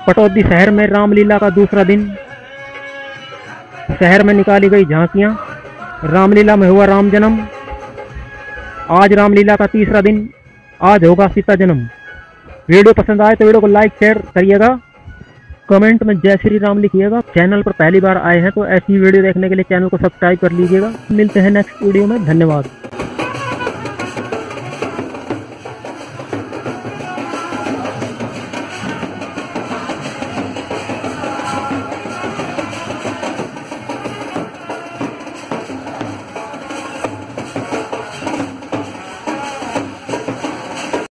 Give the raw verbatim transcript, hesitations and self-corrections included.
पटौदी शहर में रामलीला का दूसरा दिन। शहर में निकाली गई झांकियां। रामलीला में हुआ राम जन्म। आज रामलीला का तीसरा दिन। आज होगा सीता जन्म। वीडियो पसंद आए तो वीडियो को लाइक शेयर करिएगा, कमेंट में जय श्री राम लिखिएगा। चैनल पर पहली बार आए हैं तो ऐसी वीडियो देखने के लिए चैनल को सब्सक्राइब कर लीजिएगा। मिलते हैं नेक्स्ट वीडियो में। धन्यवाद।